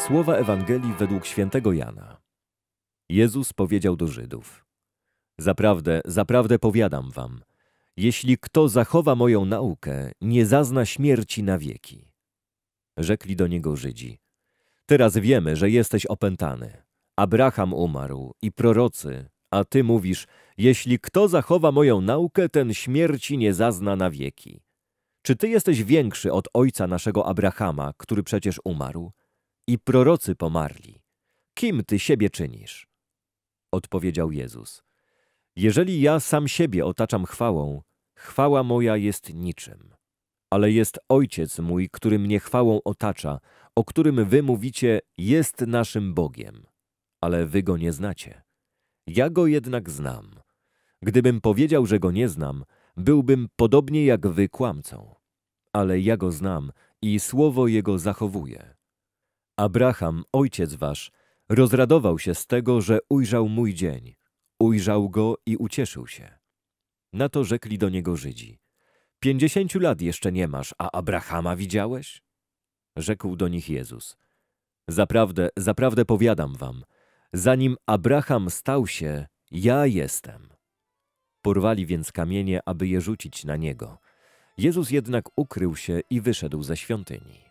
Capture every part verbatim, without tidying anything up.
Słowa Ewangelii według świętego Jana. Jezus powiedział do Żydów: Zaprawdę, zaprawdę powiadam wam, jeśli kto zachowa moją naukę, nie zazna śmierci na wieki. Rzekli do niego Żydzi: Teraz wiemy, że jesteś opętany. Abraham umarł i prorocy, a ty mówisz: jeśli kto zachowa moją naukę, ten śmierci nie zazna na wieki. Czy ty jesteś większy od ojca naszego Abrahama, który przecież umarł? I prorocy pomarli. Kim ty siebie czynisz? Odpowiedział Jezus: Jeżeli ja sam siebie otaczam chwałą, chwała moja jest niczym. Ale jest Ojciec mój, który mnie chwałą otacza, o którym wy mówicie, jest naszym Bogiem. Ale wy go nie znacie. Ja go jednak znam. Gdybym powiedział, że go nie znam, byłbym podobnie jak wy kłamcą. Ale ja go znam i słowo jego zachowuję. Abraham, ojciec wasz, rozradował się z tego, że ujrzał mój dzień. Ujrzał go i ucieszył się. Na to rzekli do niego Żydzi: Pięćdziesięciu lat jeszcze nie masz, a Abrahama widziałeś? Rzekł do nich Jezus: Zaprawdę, zaprawdę powiadam wam, zanim Abraham stał się, ja jestem. Porwali więc kamienie, aby je rzucić na niego. Jezus jednak ukrył się i wyszedł ze świątyni.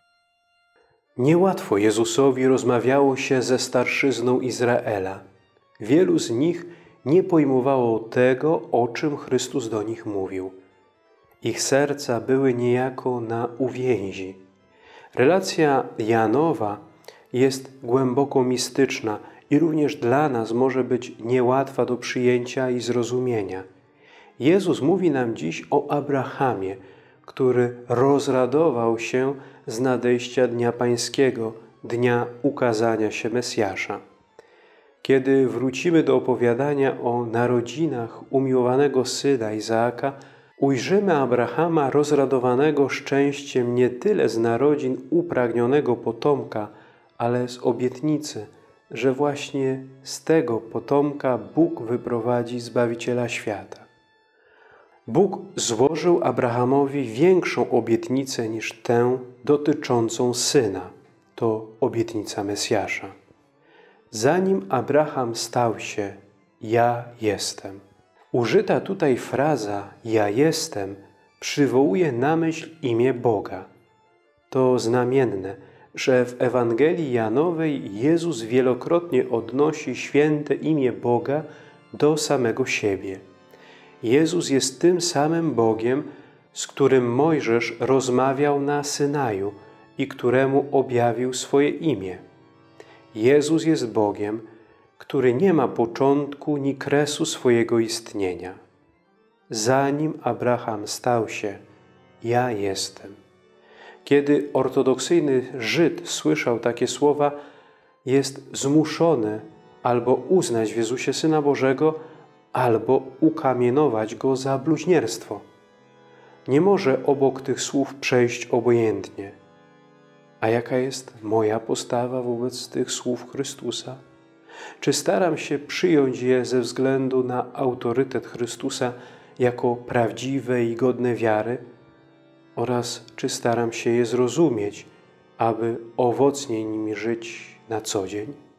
Niełatwo Jezusowi rozmawiało się ze starszyzną Izraela. Wielu z nich nie pojmowało tego, o czym Chrystus do nich mówił. Ich serca były niejako na uwięzi. Relacja Janowa jest głęboko mistyczna i również dla nas może być niełatwa do przyjęcia i zrozumienia. Jezus mówi nam dziś o Abrahamie, który rozradował się z nadejścia Dnia Pańskiego, dnia ukazania się Mesjasza. Kiedy wrócimy do opowiadania o narodzinach umiłowanego syna Izaaka, ujrzymy Abrahama rozradowanego szczęściem nie tyle z narodzin upragnionego potomka, ale z obietnicy, że właśnie z tego potomka Bóg wyprowadzi Zbawiciela świata. Bóg złożył Abrahamowi większą obietnicę niż tę dotyczącą syna. To obietnica Mesjasza. Zanim Abraham stał się, ja jestem. Użyta tutaj fraza ja jestem przywołuje na myśl imię Boga. To znamienne, że w Ewangelii Janowej Jezus wielokrotnie odnosi święte imię Boga do samego siebie. Jezus jest tym samym Bogiem, z którym Mojżesz rozmawiał na Synaju i któremu objawił swoje imię. Jezus jest Bogiem, który nie ma początku ni kresu swojego istnienia. Zanim Abraham stał się, ja jestem. Kiedy ortodoksyjny Żyd słyszał takie słowa, jest zmuszony albo uznać w Jezusie Syna Bożego, albo ukamienować go za bluźnierstwo. Nie może obok tych słów przejść obojętnie. A jaka jest moja postawa wobec tych słów Chrystusa? Czy staram się przyjąć je ze względu na autorytet Chrystusa jako prawdziwe i godne wiary? Oraz czy staram się je zrozumieć, aby owocnie nimi żyć na co dzień?